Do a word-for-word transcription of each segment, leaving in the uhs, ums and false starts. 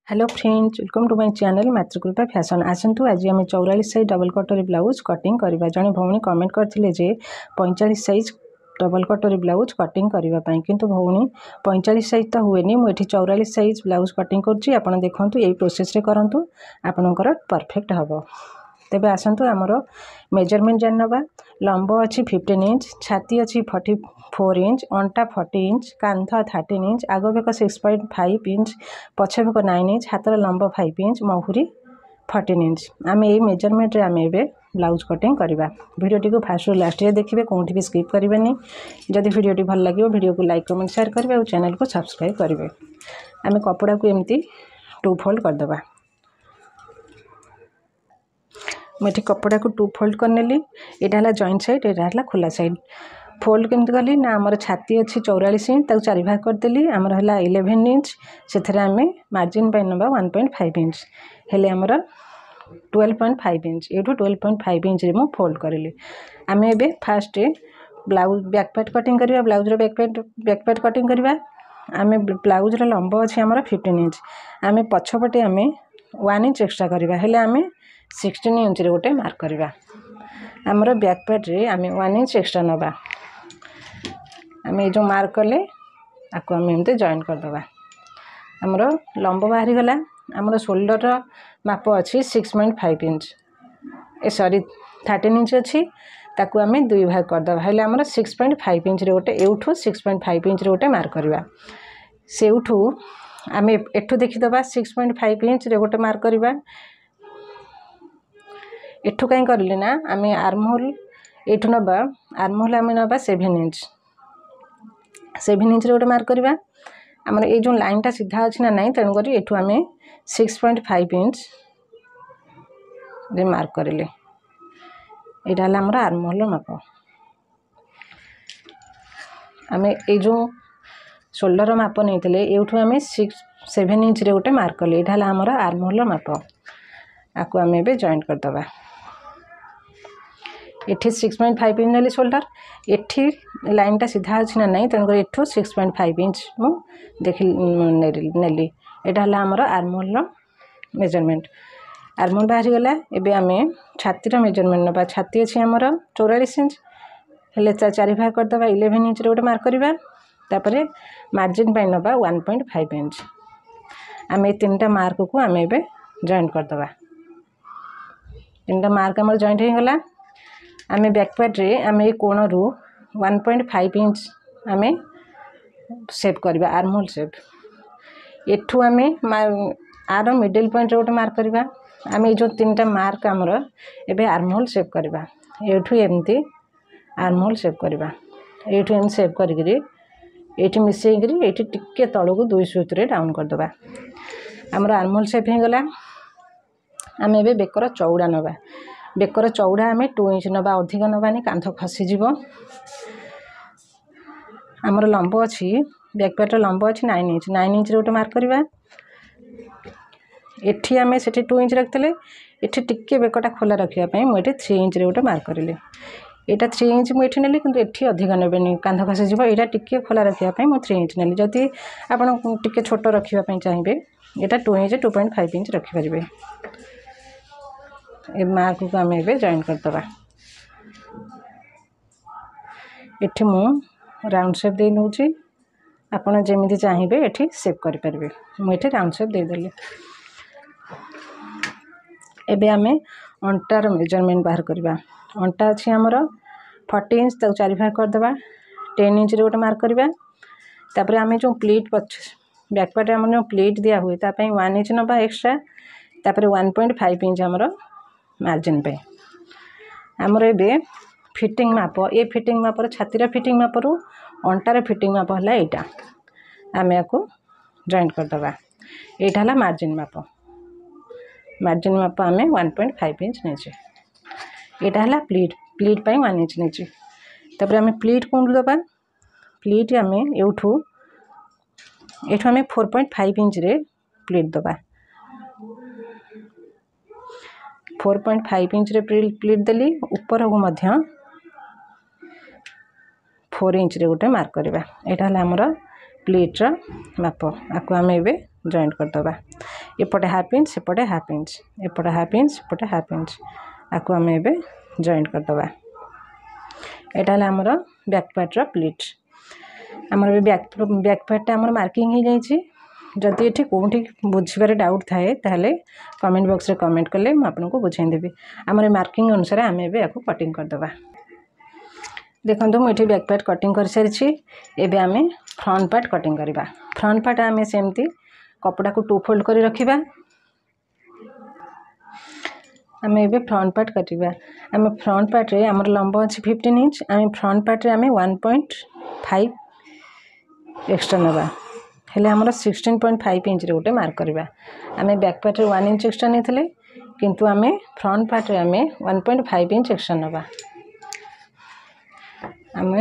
Hello friends, welcome to my channel Matrikripa fashion. आसतु आज आम चौरालीस साइज डबल कटोरी ब्लाउज कटिंग करवा। जड़े भौणी कमेंट करते जे पैंतालीस साइज डबल कटोरी ब्लाउज कटिंग करने किंतु भौणी पैंतालीस साइज तो हुए मुझे चौरालीस साइज ब्लाउज कटिंग कर देखूँ यही प्रोसेस रे करूँ आपणकर परफेक्ट हम। तेबे आसतु आमर मेजरमेंट जान नवा। लंब अच्छी फिफ्टीन इंच, छाती अच्छी फोर्टी फोर इंच, अंटा फोर्टी इंच, कांध थर्टीन इंच, आग back six point five inch, पछ बेक नाइन इंच, हाथर लंब फाइव इंच, महुरी फोर्टीन इंच। आम यही मेजरमेंट रे आम ए ब्लाउज कटिंग करवा। वीडियोटी को फास्ट लास्ट देखिए, कौटी भी स्किप करेंगे। जदि वीडियोटी भल लगे वीडियो को लाइक कमेंट शेयर करेंगे और चैनल को सब्सक्राइब करेंगे। आम कपड़ा को एमती टू फोल्ड करदे। मुझे कपड़ा को टू फोल्ड करनेली। यहाँ है जॉइंट साइड, यहाँ है खोला साइड। फोल्ड केमती कली ना आमर छाती अच्छी चौरालीस इंच, ताको चारि भाग करदेली। आमर है इलेवेन इंच, से आम मार्जिन पाई नवा वन पॉइंट फाइव इंच, हेले आमर ट्वेल्व पॉइंट फाइव इंच। ये ट्वेल्व पॉइंट फाइव इंच रे मु फोल्ड करेली। आम ए first blouse back part cutting करवा। Blouse back part back part cutting करवा। आम ब्लाउज लंब अच्छी आमर फिफ्टीन इंच। आम पछपटे आम वन इंच एक्सट्रा करवा, हेले आम सिक्सटीन इंच रे गोटे मार्क करवा। आमर बैक पार्ट रे आम वन इंच एक्सट्रा नवा। आम ये जो मार्क कले आपको आम एमती जॉइन करदे। आमर लंब बाहरी गला। आमर शोल्डर माप अच्छी सिक्स पॉइंट फाइव इंच, ए सॉरी थर्टीन इंच अच्छी, ताकू आम दुई भाग करदे। हेले आमर सिक्स पॉइंट फाइव इंच रे गोटे एठू सिक्स पॉइंट फाइव इंच रे गोटे मार्क करवा। सेठू आम एठू देखीदे सिक्स पॉइंट फाइव इंच रे गोटे मार्क करवा। एठू कहीं करली ना आम आर्महोल एठू नवा। आर्महोल आम नवा सेवेन इंच, सेवेन इंच रे गोटे मार्क करवा। आमर ये जो लाइन टा सीधा अच्छी ना नहीं, तेणुक एठू आम सिक्स पॉइंट फाइव इंच रे मार्क करेले। यहाँ है आमर आर्महोल माप। आम ये जो शोल्डर माप नहीं एठू आम सिक्स सेवेन इंच रे गोटे मार्क कले। यहाँ है आमर आर्महोल माप। आपको आम ए जॉइंट करदे। एठी सिक्स पॉइंट फाइव इंच नेली शोल्डर। एठी लाइन टा सीधा अच्छी ना नहीं, तेणुक एठू सिक्स पॉइंट फाइव इंच मु देखी नेली। यहाँ है आमर आर्महोल मेजरमेंट। आर्महोल बाहरी गला। एबे आम छातीर मेजरमेंट नवा। छाती अच्छी आमर चौरालीस इंच, हेले चारि भाग करदे। इलेवेन इंच रे गोटे मार्क करवा। तापरे मार्जिन पाई नवा वन पॉइंट फाइव इंच। आम ये तीन टा मार्क को आम ए जॉइंट करदे। तीन टा मार्क आमर जॉइंट हो गला। आम बैक पार्ट रे आम ये कोण रू वन पॉइंट फाइव इंच आम सेप करवा, आर्महोल सेप। एठू आम आर मिडिल पॉइंट रे गोटे मार्क करवा। आम ये जो तीन टा मार्क आमर एबे आर्महोल सेप करवा। एठू एमती आर्महोल सेप करवा। एठू एम सेप करी एठी मिसेकरी एठी टिके तळको दुई सुत रे डाउन करदे। आमर आर्महोल सेप हो गला। आम ए बेकर चौड़ा नवा। बेकर चौड़ा आम टू इंच नवा, अधिक नवानी कांध खसीज। आमर लंब अच्छी बैक पार्ट लंब अच्छी नाइन इंच, नाइन इंच रे गोटे मार्क करवा। एठी आम से टू इंच रखते, एठी टिके बेकटा खोला रखापी मुझे थ्री इंच रे गोटे मार्क करें। यहाँ थ्री इंच मुझे नेली, किंतु एठी अधिक नेबेनी, कांध खसीज। यहाँ टिके खोला रखापी मुझे थ्री इंच नेली। जदि आपड़ टिके छोट रखापी चाहिए यहाँ two inch two point five inch रखिपारे। ए मार्क को आम ए जॉइन करदे। एठी मु राउंड शेप दे नौची, आपन जेमिति चाहिए एठी शेप करि परिबे। मु एठी राउंड शेप दे देली। एबे आमे अंटार मेजरमेंट बाहर करबा। अंटा अछि हमर फोर्टी इंच, ताको चारि भाग कर देबा। टेन इंच रे गोटे मार्क करबा। तापर आमे जो प्लीट पछ बैक पार्ट हमर जो प्लीट दिया हुए ता पई वन इंच नबा एक्स्ट्रा। तापर वन पॉइंट फाइव इंच हमर मार्जिन पे। आमर ए फिटिंग माप, ये फिटिंग मापर छातीर फिटिंग मापर अंटार फिटिंग माप है यहाँ। आम या जॉइंट करदे। यहाँ है मार्जिन माप। मार्जिन माप आम वन पॉइंट फाइव इंच नेचे। यहाँ है प्लीट, प्लीट पाई वन इंच नेचे। तापर आम प्लीट कौन दबा। प्लीट आम एठू एठू आम फोर पॉइंट फाइव इंच रे प्लीट दबा। फोर पॉइंट फाइव इंच रे प्लीट देली। ऊपर को मध्य फोर इंच रे गोटे मार्क करवा। यहाँ है आमर प्लेट्र माप आपको आम ए जॉइंट करदे एपटे हाफ इंच सेपटे हाफ इंच एपटे हाफ इंच सेपटे हाफ इंच आपको आम ए जॉइंट करदे यहाँ आमर बैक पार्टर प्लीट आमर बैक बैक पार्टा आमर मार्किंग हो जाइए जदि ये कौटी बुझे डाउट थाए ताहले कमेंट बॉक्स रे कमेंट कले मुझे बुझेदेवी आमर मार्किंग अनुसार आम ए कटिंग करदे देखो मुझे बैक पार्ट कटिंग कर सारी एबे आम फ्रंट पार्ट कटिंग करवा फ्रंट पार्ट आम सेमती कपड़ा को टू फोल्ड कर रखा आम ए फ्रंट पार्ट कटिवा आम फ्रंट पार्ट रे आमर लंब अच्छी फिफ्टीन इंच आम फ्रंट पार्ट रे आम वन पॉइंट फाइव एक्सट्रा नवा हेले आमर सिक्सटीन पॉइंट फाइव इंच रे गोटे मार्क करवा आम बैक पार्ट रे वन इंच एक्सट्रा नहीं किंतु आम फ्रंट पार्ट रे आम one point five inch extra नवा आम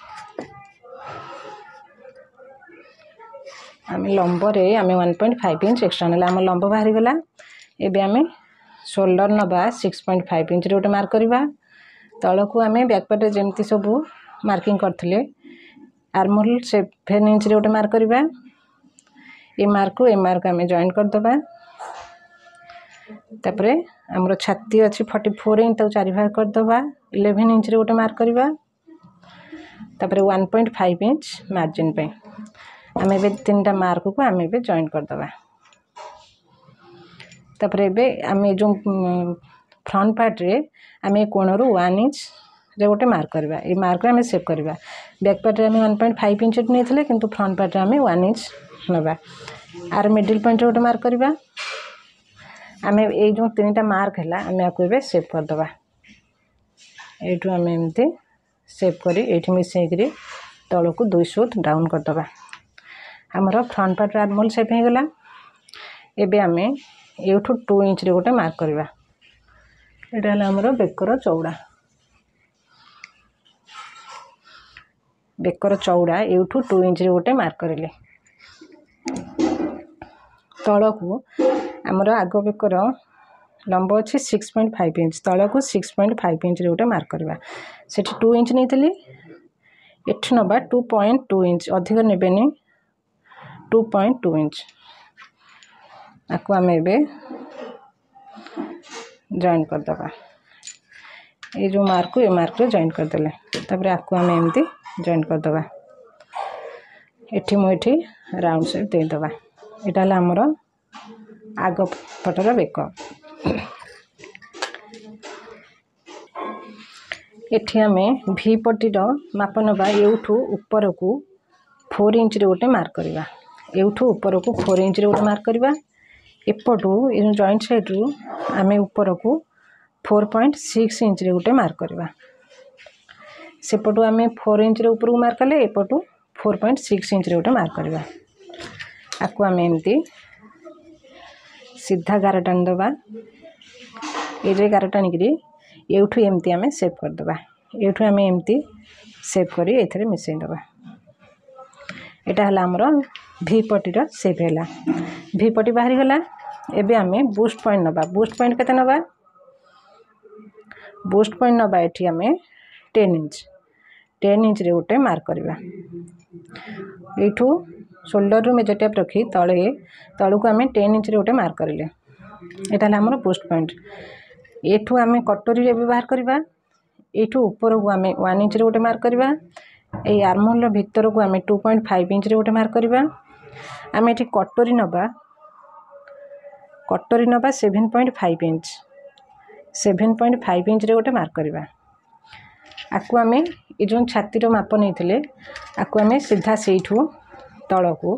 आम लंब रे आम one point five inch extra ना आम लंब बाहरी गला एबे आम शोल्डर नवा सिक्स पॉइंट फाइव इंच रे गोटे मार्क करवा तल को आम बैक पार्ट जमती सब मार्किंग करथिले आर्महोल सेवेन इंच रे गोटे मार्क करवा ए मार्क को ए मार्क आम जॉइन करदे तापरे आमर छाती अच्छी फोर्टी फोर इंच तक चारि भाग करदे इलेवन इंच रे गोटे मार्क करवा तापरे one point five inch margin पे आम ए तीन टा मार्क को आम ए जॉइन करदे तापरे एबे आम जो फ्रंट पार्ट रे आम कोण रू वन इंच रे गोटे मार्क करवा ए मार्क आम सेव करवा बैक पार्ट रे आम वन पॉइंट फाइव इंच नहीं किंतु फ्रंट पार्ट रे आम वन इंच नवा आर मिडिल पॉइंट रे गोटे मार्क करवा आम ए जो तीन टा मार्क है आम आपको सेव करदे एठू आम एमती सेव करी एठी मिसेकरी तल को दुई सूत डाउन करदे आमर फ्रंट पार्ट आर्महोल सेप हो गला एबे आम एठू टू इंच रे गोटे मार्क करवा एटा आमर बेकर चौड़ा बेकर चौड़ा एठू टू इंच रे गोटे मार्क करेले तल को आमर आग बेकर लंब अच्छी सिक्स पॉइंट फाइव इंच तल को सिक्स पॉइंट फाइव इंच रे गोटे मार्क करवा से टू इंच नहीं एठू नवा टू पॉइंट टू इंच अधिक नेबेनी टू पॉइंट टू इंच आपको आम ए जॉइन करदे ये जो मार्क को ये मार्क रे जॉइन करदे तापर आपको आम एमती जॉइन करदे एठी मुठी राउंड शेप देदे यहाँ आमर आग पटर बेक एठी आम भी पट्टीर माप नवा एठू ऊपर को फोर इंच रे गोटे मार्क करवा एठू ऊपर को फोर इंच रे गोटे मार्क करवा एपटू ये जॉइंट साइड रू आम ऊपर को फोर पॉइंट सिक्स इंच रे गोटे मार्क करवा सेपटू आम फोर इंच रे ऊपर को मार्क कले एपटू फोर पॉइंट सिक्स इंच रे गोटे मार्क करवा आपको आम एमती सीधा गार टाणी दबा ये गार टाणिकी एठू एमती आम सेव करदे एठू आम एमती सेव करी एथरे मिसई दबा एटा हला हमर भी पट्टीर सेप है भी पट्टी बाहरी गला एबे आम बूस्ट पॉइंट नबा बूस्ट पॉइंट केते नबा बूस्ट पॉइंट नबा एठी आम टेन इंच टेन इंच रे गोटे मार्क करवा एठू शोल्डर रू मेजर टेप रखी तले तलू को आम टेन इंच रे गोटे मार्क करेले एटा हला हमर बूस्ट पॉइंट एठू आम कटोरी रे व्यवहार करवा एठू ऊपर को आम वन इंच रे गोटे मार्क करवा ए आर्महोल भितर को आम टू पॉइंट फाइव इंच रे गोटे मार्क करवा आम एठी कटोरी नबा कटोरी नबा seven point five inch seven point five inch रे गोटे मार्क करवा आपको आम ये जो छातीर माप नहीं आपको आम सीधा सेठू तल को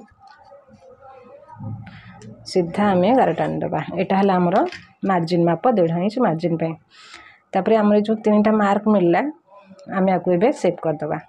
सीधा आम गार टाणी दबा यहाँ है आमर मार्जिन माप देढ़ इंच मार्जिन पे तापर आम जो तीन टा मार्क मिलला आम आपको ए सेव करदे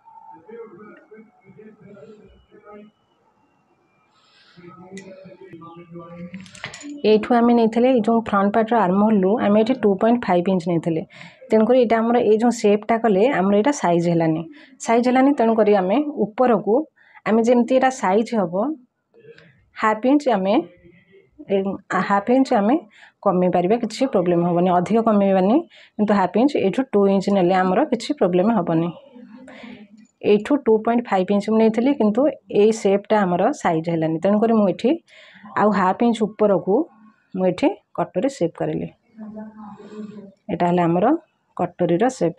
एठू आम नहीं जो फ्रंट पार्ट आर्महोल रू आम ये टू पॉइंट फाइव इंच नहीं तेणुक यहाँ आमर ये जो सेपटा कले आमर यहाँ साइज है साइज है तेणुक आम ऊपर को आम जमती यहाँ साइज हम हाफ इंच आम हाफ इंच आम कमी पार किसी प्रोब्लेम हेनी अधिक कमेबानी किंतु हाफ इंच एठू टू इंच नेले आमर किसी प्रोब्लेम हेनी एठू टू पॉइंट फाइव इंच नहीं किंतु ए सेपटा आमर साइज है तेणुक मुझे आउ हाफ इंच ऊपर को मुझे कटोरी सेप करें एटा है आमर कटोरी सेप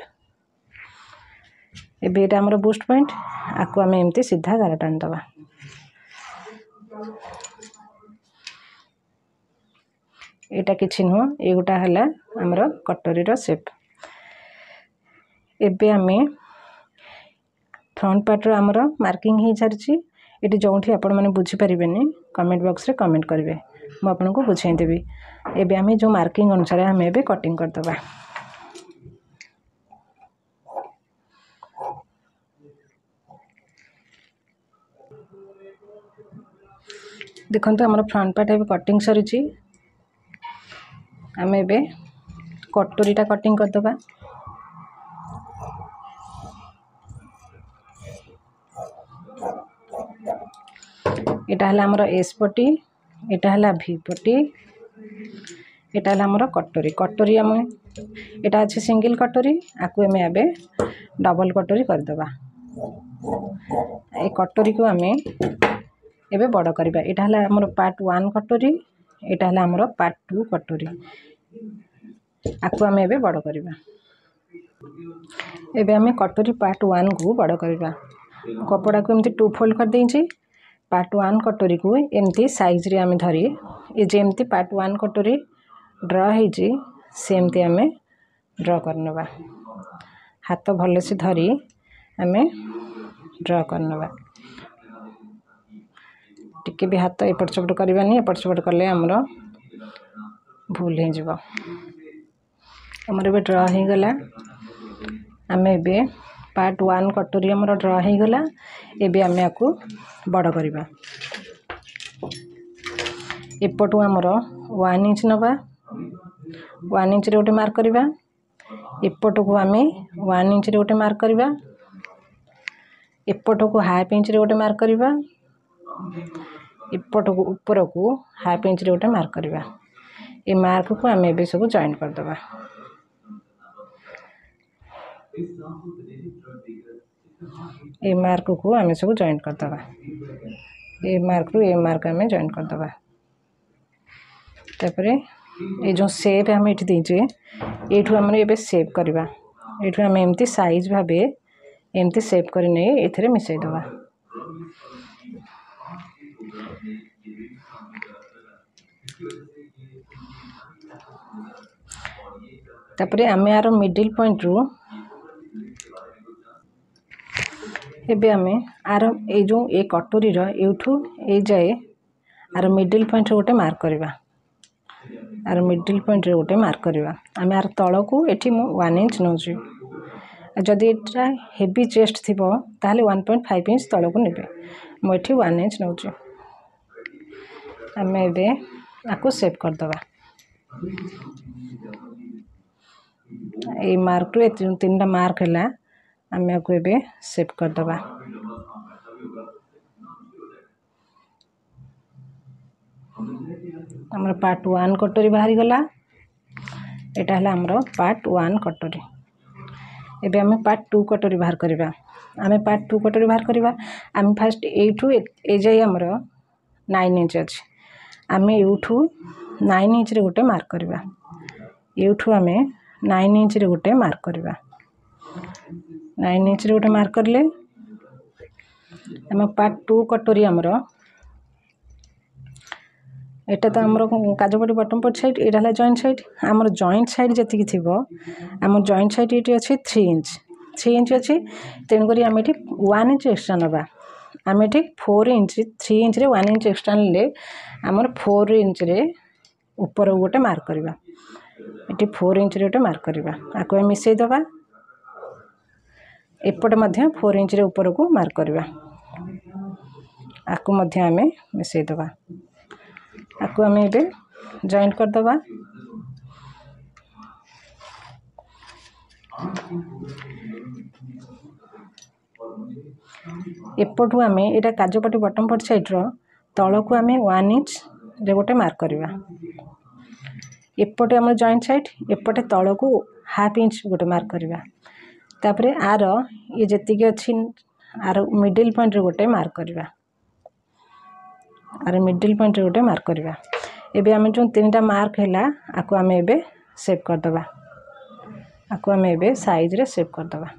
एबे एटा आमर बूस्ट पॉइंट आपको आम एमती सीधा गार टाणीदबा एटा किछि नुह ये गोटा है आमर कटोरी सेप एबे आमे फ्रंट पार्ट आमर मार्किंग हो सारी ये जो आपण मैंने बुझीपारे कमेंट बॉक्स रे कमेंट करेंगे मुझे आपको बुझेदेवी एबे आमे जो मार्किंग अनुसार आम ए कटिंग करदबा देखो आम फ्रंट पार्ट ए कटिंग सरी आम ए कटोरीटा कटिंग करदबा एटा है आमर एस पटी एटा है भी पटी एटा है आमर कटोरी कटोरी आम एटा अच्छे सिंगल कटोरी आपको आम ए डबल कटोरी करदबा ए कटोरी को आम एबे बड़ करबा एटा है आमर पार्ट वन कटोरी एटा है आमर पार्ट टू कटोरी आपको आम एबे बड़ करबा एबे आम कटोरी पार्ट वन को बड़ करबा कपड़ा को एमती टू फोल्ड कर देंची पार्ट वन कटोरी को एमती साइज रे आम धरी ये जेमती पार्ट वन कटोरी ड्रा होईची सेमती आम ड्रा करनबा हाथ भल से धरी आम ड्रा करनबा टिके भी हाथ एपट सेपट करबानी एपट सेपट कले आमर भूल हो जाव आमर एबे ड्रा हो गला आम एबे पार्ट वन कटोरी आमर ड्रा हो गला एबे आम आपको बड़ करबा एपटू आमर वन इंच नबा वन इंच रे गोटे मार्क करबा एपट को आम वन इंच रे गोटे मार्क करबा एपट को हाफ इंच रे गोटे मार्क करबा एपट को ऊपर को हाफ इंच रे गोटे मार्क करबा ए मार्क को आम एबे सब जॉइन करदबा ए मार्क को आम सब जॉइन करदबा ए मार्क रु ए मार्क आम जॉइन करदबा तापरे ये जो सेप आम ये देचे ये आम ए सेप करवा ये आम एमती साइज भावे एमती सेप कर नहीं एथे मिसईदबा तापरे आम यार मिडिल पॉइंट रु एबे आम आर ये जो ए कटोरी यूठू ए जाए आर मिडिल पॉइंट गोटे मार्क करवा आर मिडिल पॉइंट गोटे मार्क करवा आम यार तल को ये वन इंच नौ जदि एटा हेवी चेस्ट थी ताहले वन पॉइंट फाइव इंच तल को नेबे मुझे वन इंच नौ आम ए आपको सेव करदबा ये मार्क रु तीन टा मार्क है आम आपको ए सेव करदबा आमर पार्ट वन कटोरी बाहरी गला एटा है आमर पार्ट वन कटोरी एबे आम पार्ट टू कटोरी बाहर करवा आम पार्ट टू कटोरी बाहर करवा आम फास्ट एठू ए जाए आमर नाइन इंच अच्छे आम यूठू नाइन इंच रे गोटे मार्क करवा यूठू आम नाइन इंच रे गोटे मार्क करवा नाइन इंच रे गोटे मार्क करले आम पार्ट टू कटोरी आमर एटा तो आमर काजपटी बटम पट साइड एटा है जॉइंट साइड आमर जॉइंट साइड जी थी आम जॉइंट साइड ये अच्छे थ्री इंच थ्री इंच अच्छी तेणुक आम ये वन इंच एक्सट्रा नवा आम ये फोर इंच थ्री इंच रे वन इंच एक्सट्रा ने आमर फोर इंच रे ऊपर गोटे मार्क करवा ये फोर इंच रे गोटे मार्क करवा आपको मिसईदबा एपटे मध्य फोर इंच रे ऊपर को मार्क करवा आपको मध्य आम मिसईदबा आपको आम ए जॉइंट करदबा एपटू आम ये काजपटी बटम पट साइड तल को आम वन इंच रे गोटे मार्क करवा एपटे आम जॉइंट साइड एपटे तल को हाफ इंच गोटे मार्क करवा तापरे आर ये जी अच्छी आर मिडिल पॉइंट रे गोटे मार्क करवा आर मिडिल पॉइंट रे गोटे मार्क करवा एबे आम जो तीन टा मार्क है आपको आम एबे सेव करदे आपको आम एबे साइज रे सेव करदे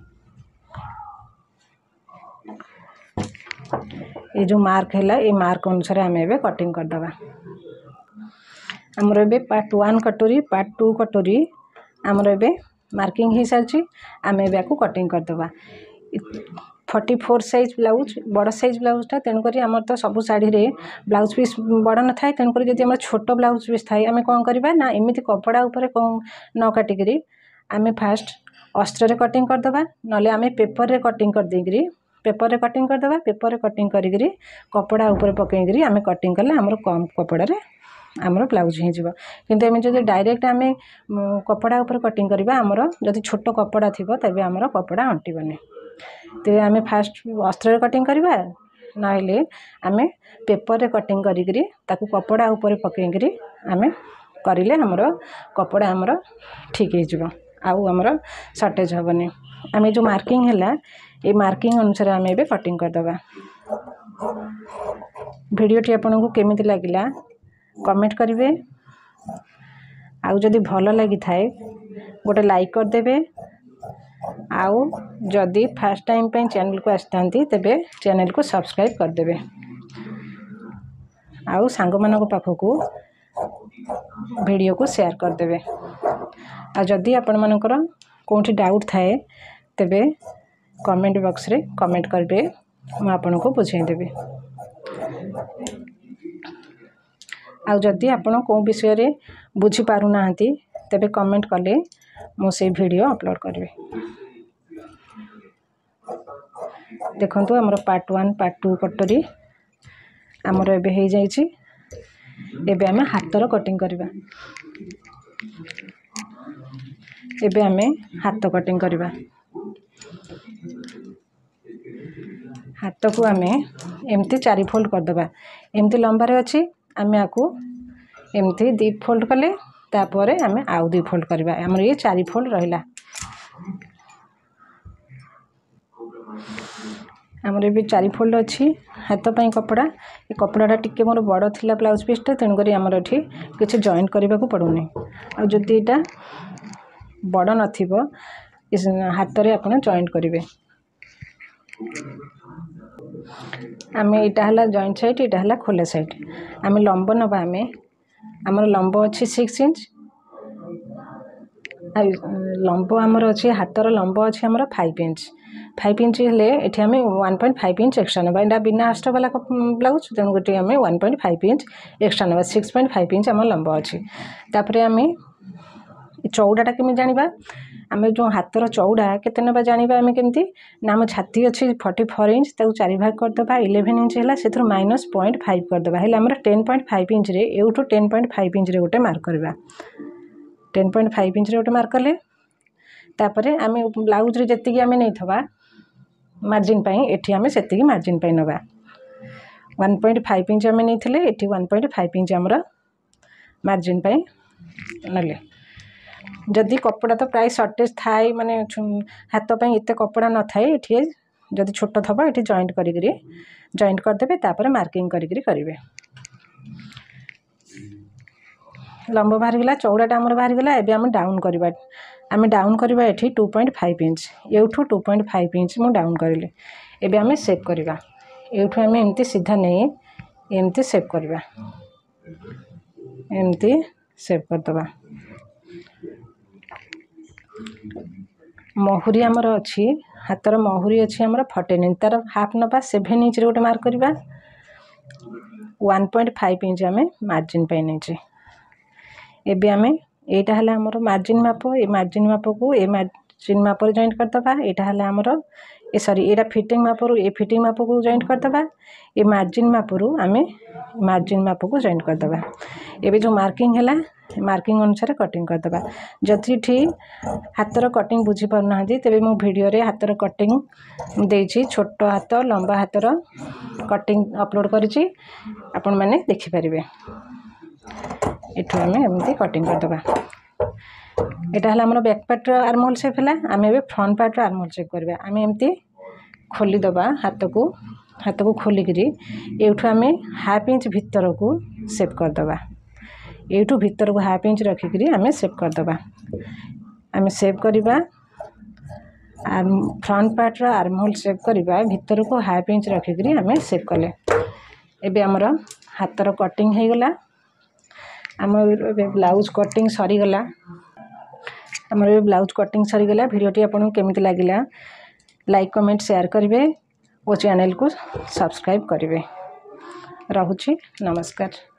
ये जो मार्क है ये मार्क अनुसार आम एबे कटिंग करदे आमर एबे पार्ट वन कटोरी पार्ट टू कटोरी आमर एबे मार्किंग हो सारी आम एबे आपको कटिंग करदे फोर्टी फोर साइज ब्लाउज बड़ साइज ब्लाउजटा तेणुक आमर तो सब शाढ़ी रे ब्लाउज पीस बड़ न था तेणुक जब आम छोट ब्लाउज पीस थाए आम कौन करवा ना एमती कपड़ा उपर न काटिक आम फास्ट अस्त्र कटिंग करदे ना आम पेपर रे कटिंग कर देकरी पेपर रे कटिंग करदे पेपर रे कटिंग करी कपड़ा उपर पकईकरी आम कटिंग कले आमर कम कपड़ा रे आमर ब्लाउज हो किंतु आम जो डायरेक्ट आम कपड़ा उपर कटिंग करवा आमर जदि छोट कपड़ा थी तेज आमर कपड़ा अंटबनी तेज आम फास्ट अस्त्र कटिंग करवा ना आम पेपर रे कटिंग करी कपड़ा उपर पकईकरी आम करें आमर कपड़ा आमर ठीक हो आउ आमर सर्टेज हेनी आम जो मार्किंग है ये मार्किंग अनुसार आम एबे कटिंग करदे भिडियोटी आपन को केमिति लागिला कमेंट करेंगे आउ जदि भल लगी थाए गोटे लाइक करदे आउ जदि फर्स्ट टाइम पे चैनल को आसतांती तेबे चैनल को सब्सक्राइब करदे आउ सांग मानक पाखकू वीडियो को शेयर करदे आ जदि आपण मानकर कोठी डाउट थाए तेबे कमेंट बॉक्स रे कमेंट करबे मैं आपन को बुझाई देबे आ जदि आपण को विषय रे बुझी पारु नाहंती तेबे कमेंट कले मो से वीडियो अपलोड करबे देखंतु हमर पार्ट वन पार्ट टू कटोरी हमर एबे हे जाईची एबे हमें हाथर कटिंग करबा एबे हमें हाथ कटिंग करबा हाथ को आम एमती चारि फोल्ड करदे एमती लंबारे अच्छी आम आपको एमती दी फोल्ड कले तापर आम आउ दी फोल्ड करवा आमर ये चारि फोल्ड रहिला आमर ये चारि फोल्ड अच्छी हाथ पाई कपड़ा ये कपड़ाटा टिके मोर बड़ थिला ब्लाउज पीसटा तेणुक आमर एठी किछि जॉइंट करने को पड़ुनी आ जदि एटा बड़ नथिबो हाथ रे आपण जॉइंट करेंगे आम यहाँ जॉइंट साइड यहाँ खोला साइड आम लंब नवा आम आमर लंब अच्छी सिक्स इंच लंब आमर अच्छी हाथर लंब अच्छी आमर फाइव इंच फाइव इंच हेल्ले ये आम one point five inch extra नवा यहाँ बिना आस्ट वाला ब्लाउज तेणु गोटे आम one point five inch extra नवा सिक्स पॉइंट फाइव इंच आम लंब अच्छी तापर आम चौड़ाटा केमी जाना आम जो हाथर चौड़ा केते नवा जाना आम केमती ना आम छाती अच्छी फोर्टी फोर इंच ताको चारि भाग करदे इलेवेन इंच है से माइनस पॉइंट फाइव करदे हेल्ले आमर टेन पॉइंट फाइव इंच रे एठू टेन पॉइंट फाइव इंच रे गोटे मार्क करवा टेन पॉइंट फाइव इंच रे गोटे मार्क कले तापर आम ब्लाउज रे जेतिकी आम नहीं थवा मार्जिन पाई एठी आम सेतिकी मार्जिन पाई नवा वन पॉइंट फाइव इंच आम नहीं थिले एठी वन पॉइंट फाइव इंच आमर मार्जिन पाई नले जदि कपड़ा तो प्राय सर्टेज थाए माने हाथ पाई एते कपड़ा न थाए एठी जदि छोट थबा एठी जॉइंट करिकरी जॉइंट करदेबे तापर मार्किंग करिकरी करिवे लंब बाहर गला चौड़ाटा आमर बाहर गला एबे हम डाउन करबा आम डाउन करबा एठी टू पॉइंट फाइव इंच एठू टू पॉइंट फाइव इंच मु डाउन करले एबे आम सेव करबा एठू आम एमती सीधा नहीं एमती सेव करबा एमती सेव करदबा महुरी आमर अच्छी हाथर महुरी अच्छी आमर फोर्टीन इंच तार हाफ नवा सेवेन इंच गोटे मार्क करवा वन पॉइंट फाइव इंच आम मार्जिन पाई नहीं एबे आम यहाँ है आमर मार्जिन माप ये मार्जिन माप को ये मार्जिन माप जॉइंट करदे यहाँ है आमर ए सॉरी एटा फिटिंग माप रू ए फिटिंग माप को जॉइंट करदे ये मार्जिन माप रू आम मार्जिन माप को जॉइंट करदे एबे जो मार्किंग है मार्किंग अनुसार कटिंग करदे जदि ठीक हाथर कटिंग बुझी पारना तेरे मो वीडियो रे हाथर कटिंग देछि छोट हाथ लंबा हाथर कटिंग अपलोड करिछि आपण माने देखि परिबे एठू आम एमती कटिंग करदे यहाँ है आम बैक पार्ट आर्महोल शेप है आम ए फ्रंट पार्ट आर्महोल शेप करवा आम एमती खोली दबा हाथ को हाथ को खोलिकी एठू आम हाफ इंच भितर को सेप करदे एठू भितर को हाफ इंच रखिकी आम सेप करदे आम सेप करवा फ्रंट पार्ट रो आर्म होल सेप करवा भितर को हाफ इंच रखिकी आम सेप कले एबे हमर हाथर कटिंग हो गला आम ब्लाउज कटिंग सरीगला आमर ब्लाउज कटिंग सरीगला भिडियोटी आपको केमिति लागिला लाइक कमेंट शेयर करेंगे और चैनल को सब्सक्राइब करेंगे। रहुछि नमस्कार।